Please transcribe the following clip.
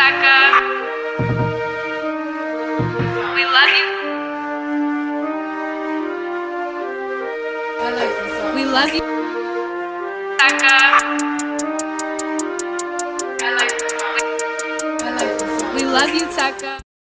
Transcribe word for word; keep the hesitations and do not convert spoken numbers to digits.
Tekka. We love you. I like this song. We love you. Tekka. I like this song. I like this song. We love you, Tekka.